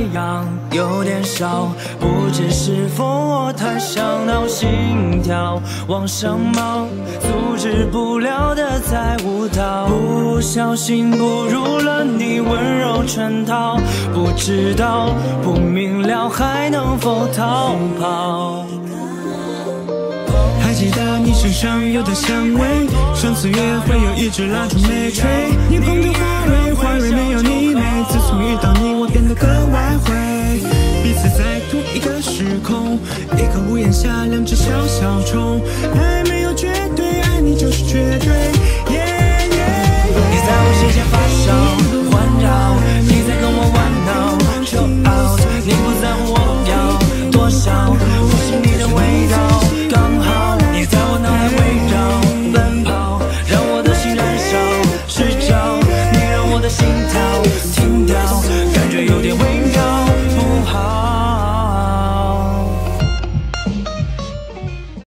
样有点少，不知是否我太想闹，心跳往上冒，阻止不了的在舞蹈，不小心步入了你温柔圈套，不知道不明了还能否逃跑。 还记得你身上有的香味，上次约会有一支蜡烛没吹，你捧着花蕊，花蕊没有你美，自从遇到你我变得格外会，彼此在同一个时空，一个屋檐下两只小小虫，爱没有绝对，爱你就是绝对。 你在我视线发烧环绕，你在跟我玩闹 chill out， 你不在乎我要多少，呼吸你的味道刚好，你在我脑海围绕奔跑，让我的心燃烧睡着，你让我的心跳停掉，感觉有点微妙。